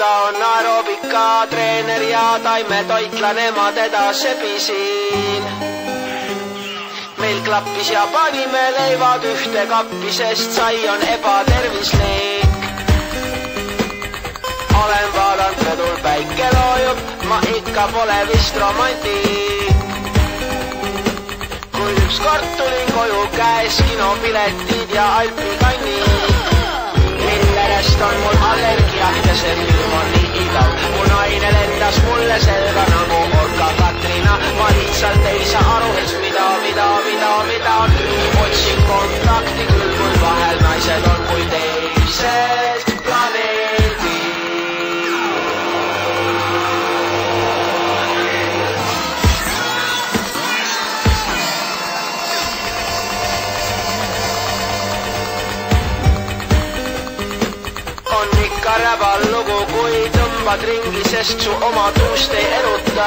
ta on aerobikatreener ja taimetoitlane, ma teda sebisin. Meil klappis ja panime leivad ühte kappi, sest sai on ebatervislik. Olen vaadanud rõdul päike loojub, ma ikka pole vist romantik. Kui ükskord tulin koju käes kinopiletid ja alpikannid. Millerest on mul allergia ja see film on nii igav. Mu naine lendas mulle selga nagu orka Katrina. Ma lihtsalt ei saa aru, et mida otsin kontakti küll, kui vahel naised on kui teised planeedid. On ikka räbal lugu, kui tõmbad ringi, sest su oma tuust ei eruta.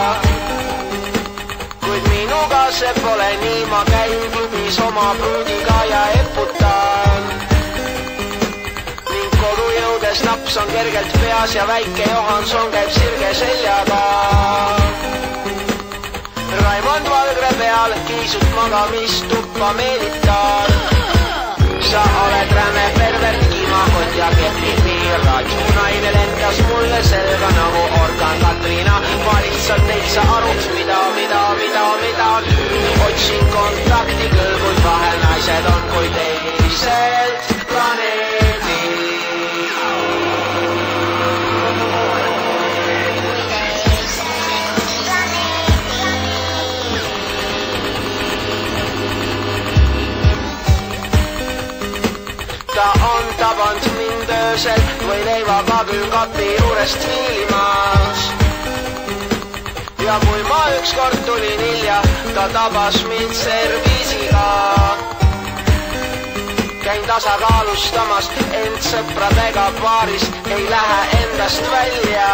Kuid minuga see pole nii, ma käin klubis oma pruudiga ja eputan. Ning kodu jõudes naps on kergelt peas ja väike Johanson käib sirge seljaga. Raimond Valgre peal kiisut magamistuppa meelitan. Sa oled räme pervert, kimakond ja kepipiirad. Mu naine lendas mulle selga nagu orkan Katrina. Ma lihtsalt ei saa aru, mida otsin kontakti küll, kuid vahel naised on kui teiselt planeedid. Ta on tabanud mind öösel või leivaga külkapi juurest viilimas. Ja kui ma ükskord tulin hilja, ta tabas mind serviisiga. Käin tasakaalustamas, ent sõpradega paarist ei lähe endast välja.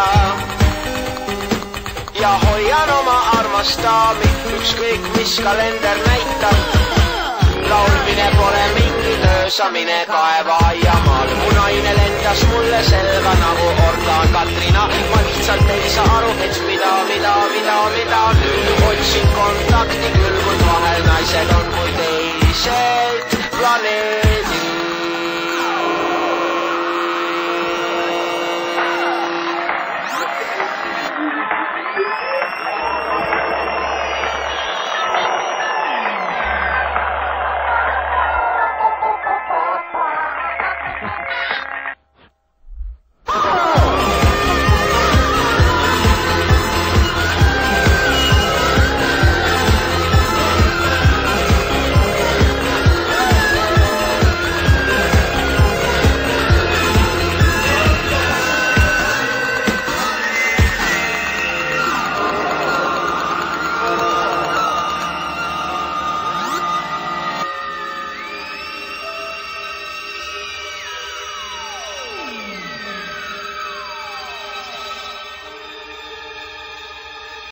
Ja hoian oma armast daami, ükskõik mis kalender näitab. Laulmine pole mingi töösamine kaeva aiamaal. Mu naine lendas mulle selga nagu orkaan Katrina. Ma lihtsalt ei saa aru, et mida otsin kontakti küll, kuid vahel naised on kui teiselt planeedid.